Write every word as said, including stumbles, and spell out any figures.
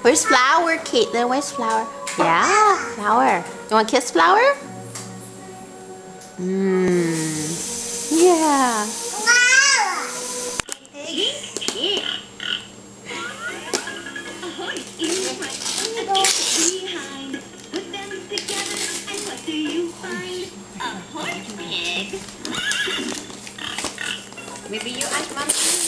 Where's Flower, Caitlin? Where's Flower? Yeah, Flower. You want to kiss Flower? Mmm. Yeah. Maybe you ask Mom.